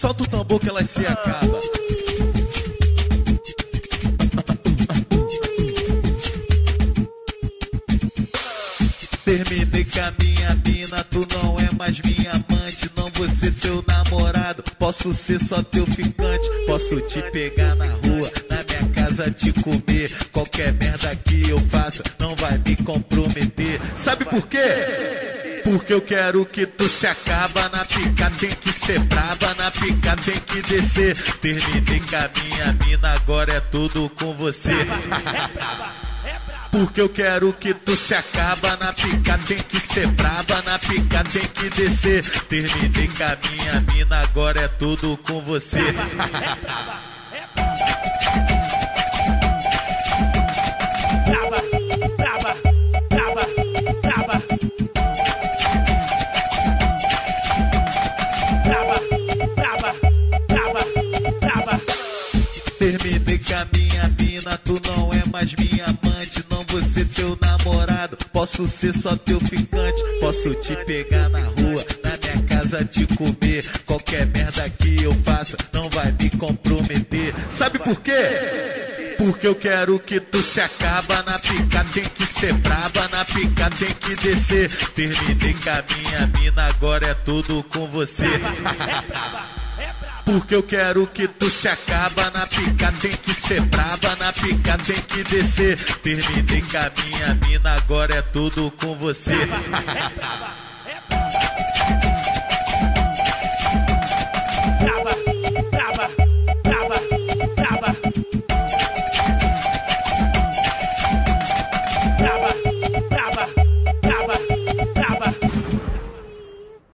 Solta o tambor que ela se acaba. Terminei com a minha mina, tu não é mais minha amante. Não vou ser teu namorado, posso ser só teu ficante. Posso te pegar na rua, na minha casa te comer. Qualquer merda que eu faça não vai me comprometer. Sabe por quê? Porque eu quero que tu se acaba. Na pica tem que ser braba, na pica tem que descer. Terminei com a minha mina, agora é tudo com você. Porque eu quero que tu se acaba. Na pica tem que ser braba, na pica tem que descer. Terminei com a minha mina, agora é tudo com você. Braba, braba, braba, braba. Braba, braba, braba, braba. Terminei com a minha mina, tu não é mais minha amante. Não vou ser teu namorado, posso ser só teu ficante. Posso te pegar na rua, na minha casa te comer. Qualquer merda que eu faça não vai me comprometer. Sabe por quê? Porque eu quero que tu se acaba. Na pica tem que ser braba, na pica tem que descer. Terminei com a minha mina, agora é tudo com você. Porque eu quero que tu se acaba. Na pica tem que ser braba, na pica tem que descer. Terminei com a minha mina, agora é tudo com você.